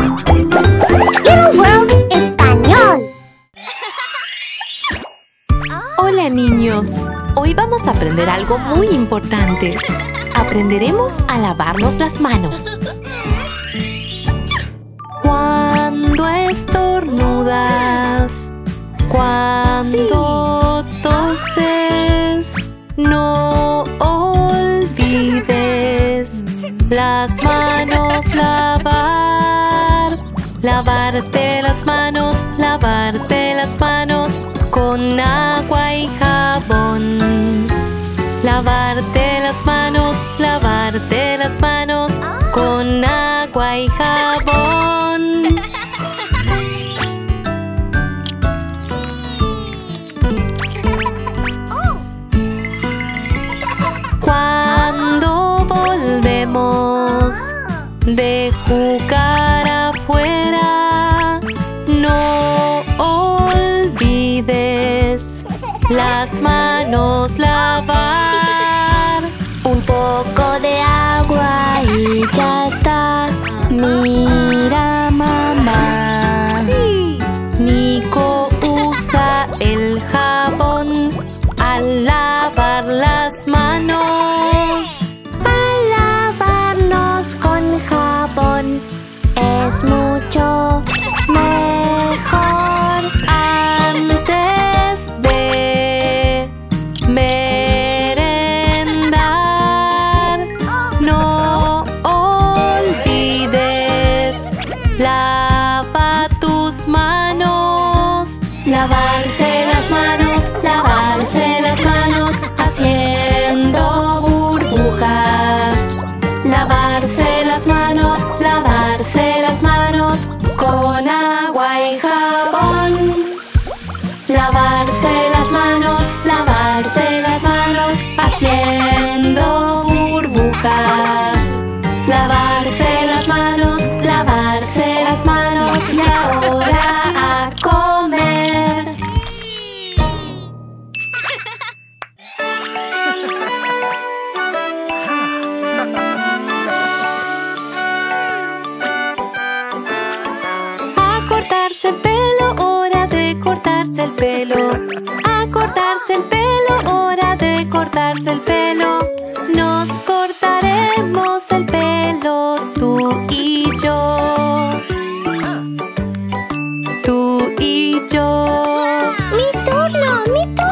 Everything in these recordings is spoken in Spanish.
Little World Español. Hola niños, hoy vamos a aprender algo muy importante. Aprenderemos a lavarnos las manos. Cuando estornudas, cuando toses, no olvides las manos lavar. Lavarte las manos con agua y jabón. Lavarte las manos con agua y jabón. Cuando volvemos de jugar afuera, no olvides las manos lavar. Un poco de agua y ya está. Mira, mamá. Sí. Nico usa el jabón al lavar las manos. Al lavarnos con jabón es mucho mejor. Antes de merendar, no olvides, lava tus manos. Lavarse las manos, haciendo burbujas. Lavarse las manos con agua y jabón. Lavarse las manos, haciendo burbujas. Lavarse las manos, y ahora a comer. A cortarse el pelo, hora de cortarse el pelo. A cortarse el pelo, hora de cortarse el pelo. Nos cortaremos el pelo, tú y yo. Tú y yo. ¡Mi turno!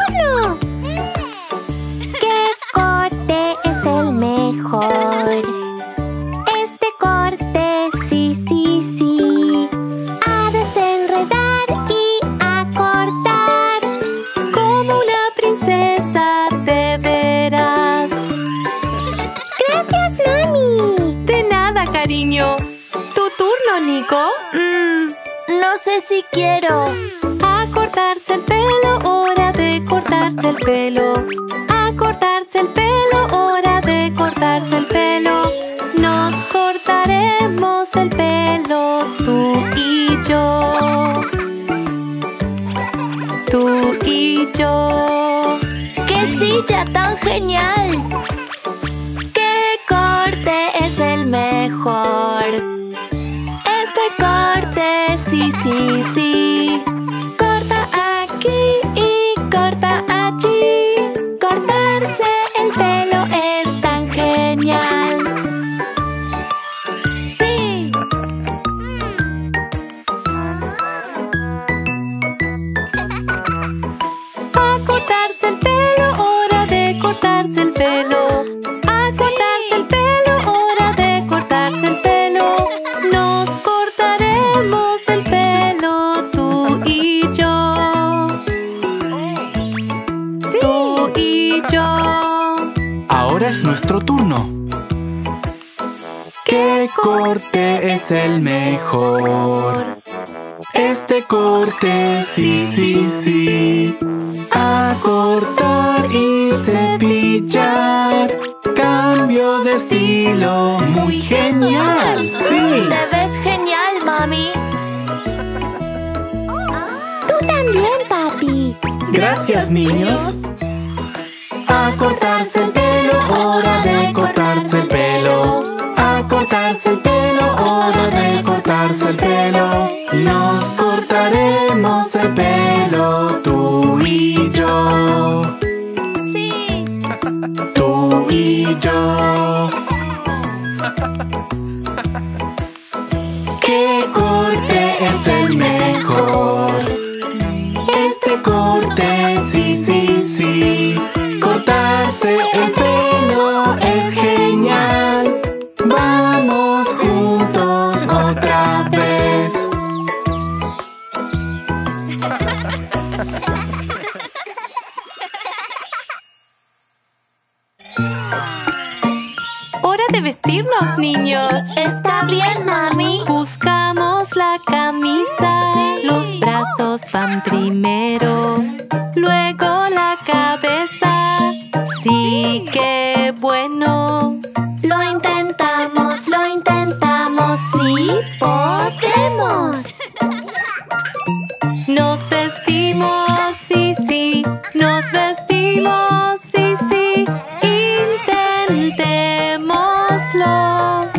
¿Qué corte es el mejor? Este corte, sí. A desenredar y a cortar. Como una princesa te verás. ¡Gracias, mami! De nada, cariño. ¿Tu turno, Nico? No sé si quiero. A cortarse el pelo, hora de cortarse el pelo. A cortarse el pelo, hora de cortarse el pelo. Nos cortaremos el pelo, tú y yo. Tú y yo. ¡Qué silla tan genial! ¿Qué corte es el mejor? Este corte, sí. Corta aquí y corta allí. Cortarse el pelo es tan genial. Sí. A cortarse el pelo, hora de cortarse el pelo. A cortarse el pelo, hora de cortarse el pelo. Nos cortaremos el pelo, tú y yo. Sí. Tú y yo. Ahora es nuestro turno. ¿Qué corte es el mejor? Este corte, sí. A cortar y cepillar. Cambio de estilo muy genial, sí. Te ves genial, mami. Tú también, papi. Gracias, niños. A cortarse el pelo, hora de cortarse el pelo. A cortarse el pelo, hora de cortarse el pelo. y yo. Sí. Tú y yo. ¿Qué corte es el mejor? Este corte, sí, sí, sí. Cortarse el pelo es genial. Vamos juntos otra vez. ¡Hora de vestirnos, niños! Está bien, mami. Buscamos la camisa. Los brazos van primero, luego la cabeza. Sí, qué bueno. Lo intentamos, sí podemos. Nos vestimos, sí, sí. Nos vestimos, sí, sí. Intentémoslo.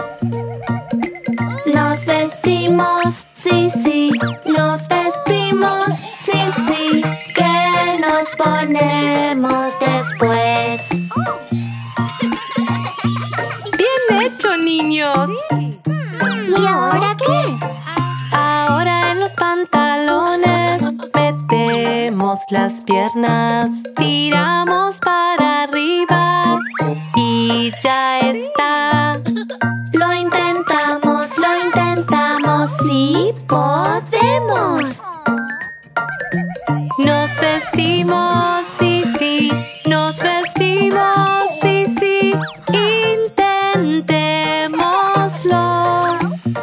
Nos vestimos, sí, sí. Nos vestimos, sí, sí. ¿Qué nos ponemos después? ¡Bien hecho, niños! ¿Y ahora qué? Ahora en los pantalones metemos las piernas, tiramos para arriba y ya está. Lo intentamos, sí podemos. Nos vestimos, sí, sí. Nos vestimos, sí, sí. Intentémoslo.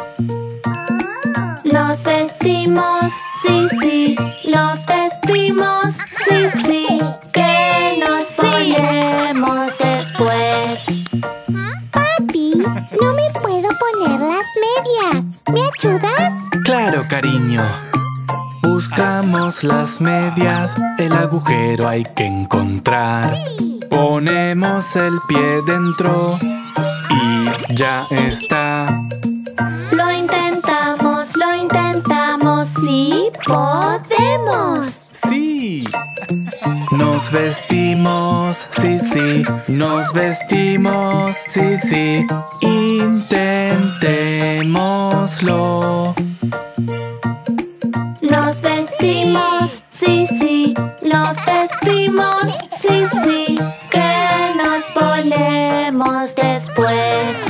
Nos vestimos, sí, sí. Nos vestimos, sí, sí. ¿Qué nos ponemos después? Papi, no me puedo poner las medias. ¿Me ayudas? Claro, cariño. Buscamos las medias, el agujero hay que encontrar. Ponemos el pie dentro y ya está. Lo intentamos, sí podemos. ¡Sí! Nos vestimos, sí, sí. Nos vestimos, sí, sí. Intentémoslo. Nos vestimos, sí, sí. Nos vestimos, sí, sí. ¿Qué nos ponemos después?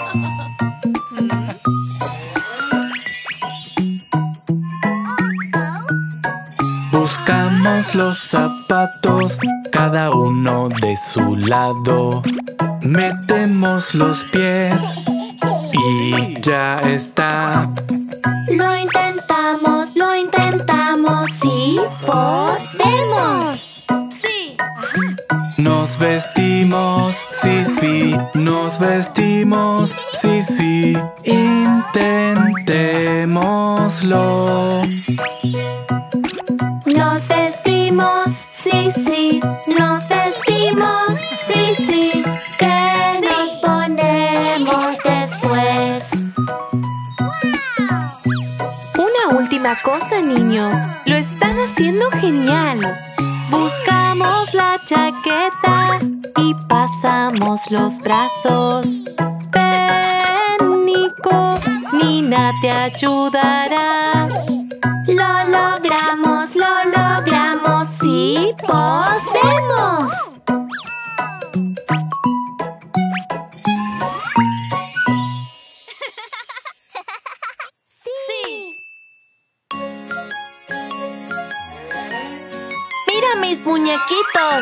Buscamos los zapatos, cada uno de su lado. Metemos los pies y ya está. Lo intentamos, sí podemos. Sí. Nos vestimos, sí, sí. Nos vestimos, sí, sí. Intentémoslo. Nos vestimos, sí, sí. Nos vestimos, sí, sí. ¿Qué nos ponemos después? Una última cosa, niños. Lo están haciendo genial. Buscamos la chaqueta y pasamos los brazos. Ven, Nico, Nina te ayudará. Lo logramos, sí podemos. Sí. Mira mis muñequitos.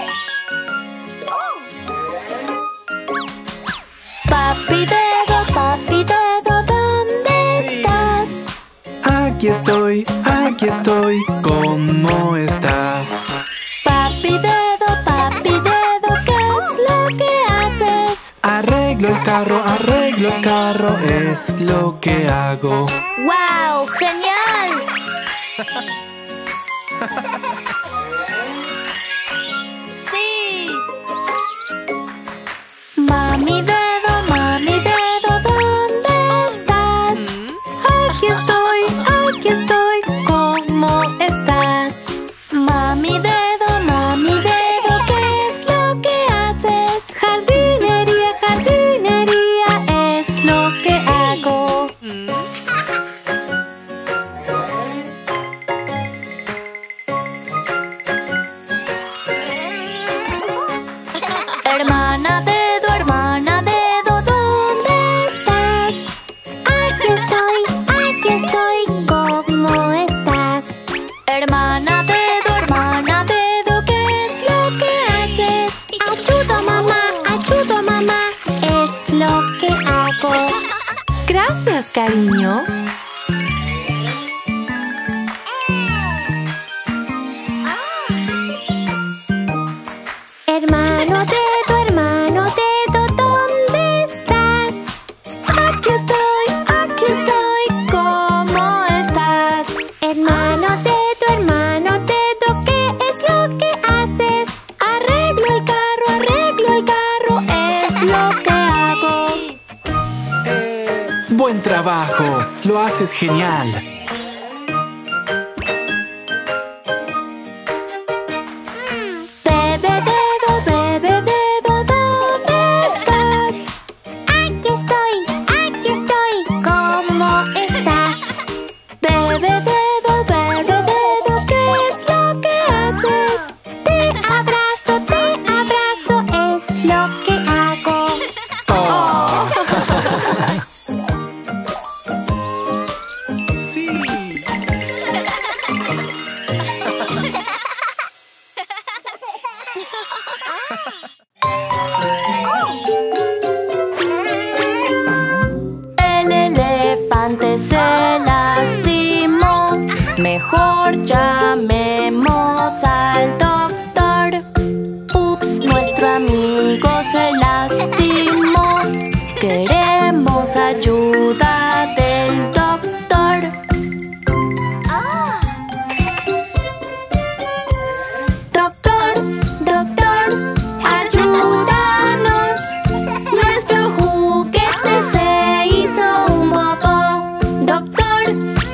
Papi dedo, ¿dónde estás? Aquí estoy, ¿cómo estás? Papi dedo, ¿qué es lo que haces? Arreglo el carro, es lo que hago. ¡Wow! ¡Genial! ¡Sí! Mami dedo, ¿dónde estás? Aquí estoy, ¿cómo estás? Mami cariño? Hermano dedo, ¿dónde estás? Aquí estoy, ¿cómo estás? Hermano dedo, ¿qué es lo que haces? Arreglo el carro, es lo que hago. Buen trabajo, lo haces genial. Bebé dedo, ¿dónde estás? Aquí estoy, ¿cómo estás? Bebé dedo, ¿qué es lo que haces? Te abrazo, es lo que hago. Sí. El elefante se lastimó, mejor llamemos al doctor. Ups, nuestro amigo se lastimó, queremos ayuda del doctor. Doctor, ayúdanos. Nuestro juguete se hizo un bobo. Doctor,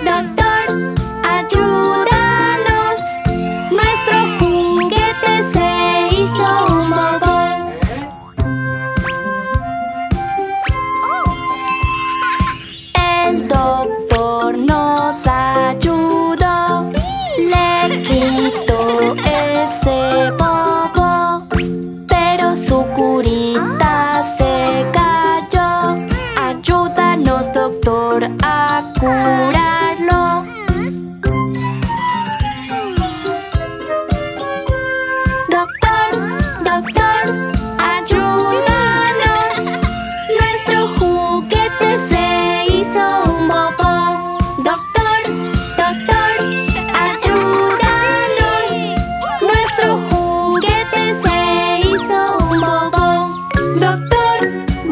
ayúdanos. Nuestro juguete se hizo un bobo. El doctor nos ayudó. Le quitó ese bobo, pero su curita se cayó. Ayúdanos, doctor, a curarlo. Doctor, ayúdanos. Nuestro juguete se hizo un bobo. Doctor, ayúdanos. Nuestro juguete se hizo un bobo. Doctor,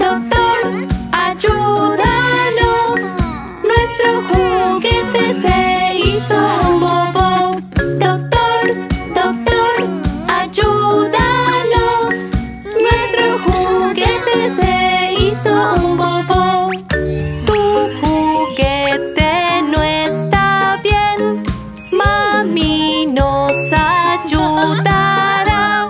ayúdanos. Nuestro juguete se hizo un bobo. Doctor, ayúdanos. Nuestro juguete se hizo un bobo. Tu juguete no está bien. Mami nos ayudará.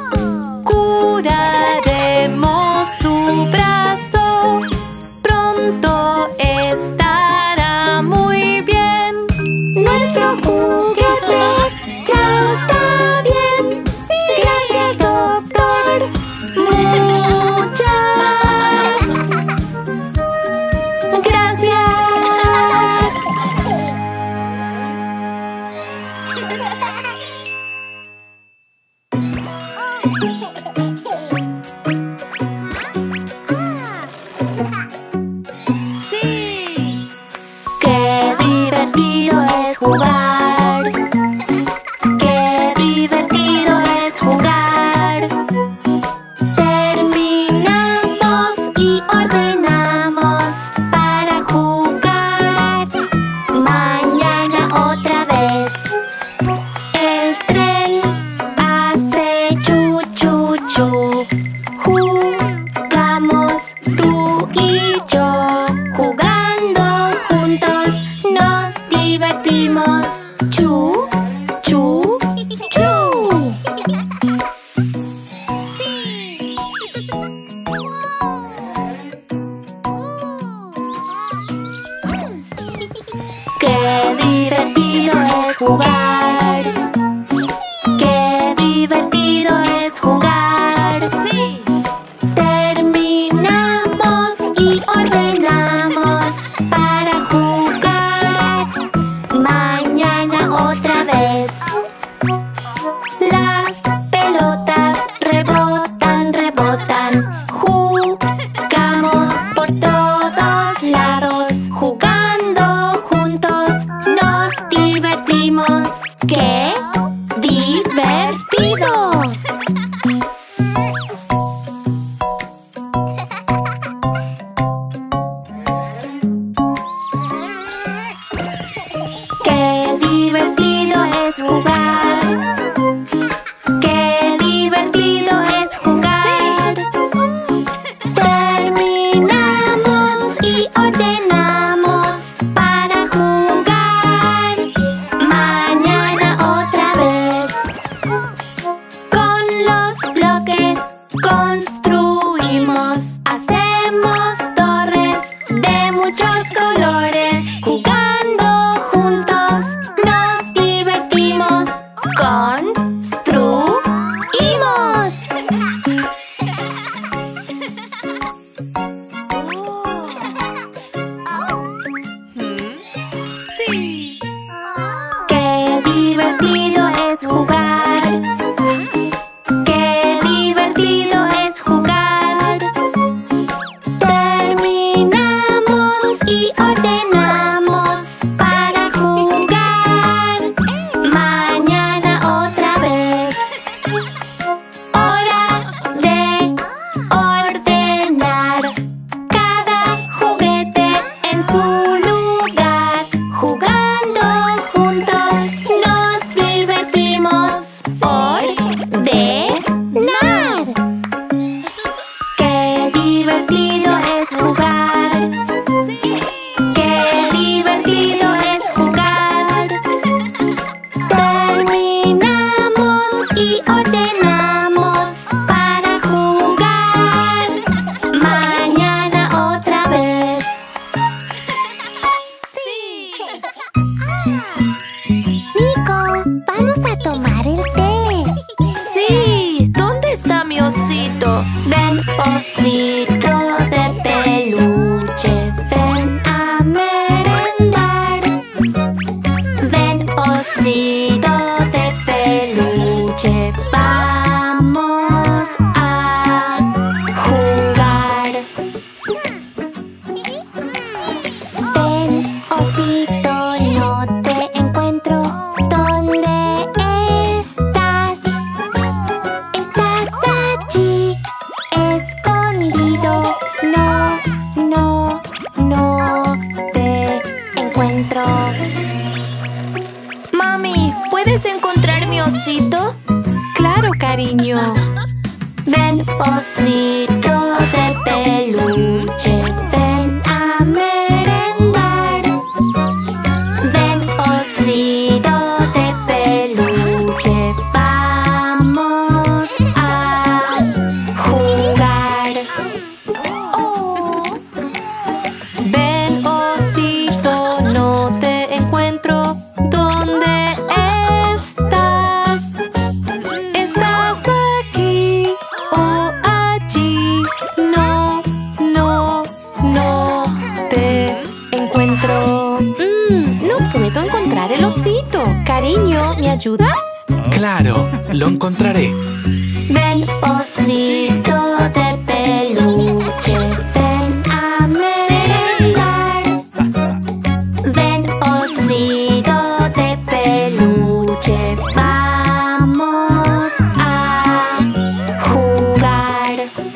Curaremos su brazo. Pronto estará muy bien. Nuestro juguete ya está bien. Gracias, doctor. Muchas gracias. Qué divertido es jugar. Qué divertido es jugar. Terminamos y ordenamos para jugar. Mañana otra vez. El tren hace chu chu chu. Jugamos tú y yo. Jugando juntos nos divertimos. Chu, chu, chu. Qué divertido es jugar. Qué divertido es jugar. Sí. Terminamos y ordenamos para jugar. Mañana otra vez. Las pelotas rebotan, rebotan. Jugamos por todos lados. Jugando es jugar. Qué divertido es jugar. Terminamos y ordenamos para jugar. Mañana otra vez. Con los bloques construimos. Hacemos torres de muchos colores. Jugando juntos nos divertimos. Construimos. Sí. Qué divertido es jugar. Qué divertido es jugar. Terminamos y ordenamos para jugar. Mañana otra vez. Hora de ordenar cada juguete en su lugar. Jugando juntos nos divertimos. Ordenar. Qué divertido es jugar. Qué divertido es jugar. Terminamos y ordenamos para jugar. Mañana otra vez. Nico, vamos a tomar el té. Sí. ¿Dónde está mi osito? Ven, osito de peluche, ven a merendar. Ven, osito de peluche, vamos a jugar. Ven, osito, no te encuentro. ¿Dónde estás? Estás allí, escondido. No, no, no te encuentro. Mami, ¿puedes encontrar mi osito? Claro, cariño. Ven, osito de peluche, ven a merendar. Ven, osito de peluche, vamos a jugar. Ven, osito, no te encuentro. ¿Dónde estás? ¿Estás aquí o allí? No, no, no te encuentro. No puedo encontrar el osito. Cariño, ¿me ayudas? Claro, lo encontraré. Ven, osito de peluche, ven a merendar. Ven, osito de peluche, vamos a jugar.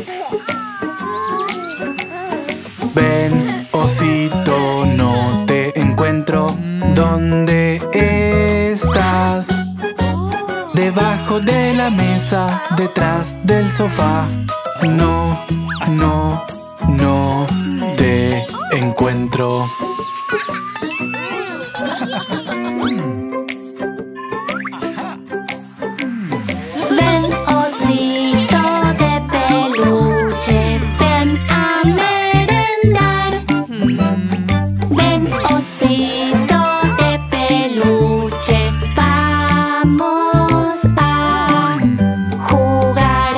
Ven, osito, no te encuentro. ¿Dónde estás? Debajo de la mesa, detrás del sofá. No, no, no te encuentro. Ven, osito de peluche, ven a merendar. Ven, osito de peluche, vamos a jugar.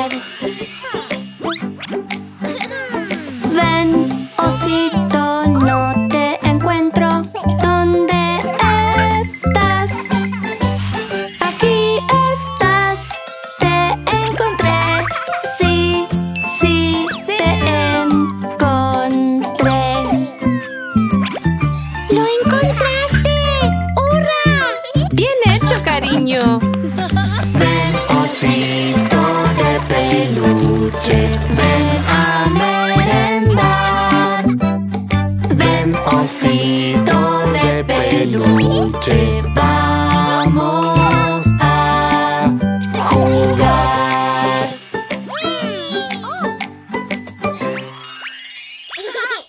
Ven, osito, no te encuentro. ¿Dónde estás? Aquí estás, te encontré. Sí, sí, te encontré. ¡Lo encontraste! ¡Hurra! Bien hecho, cariño. Ven, osito de peluche, ven a merendar. Ven, osito de peluche,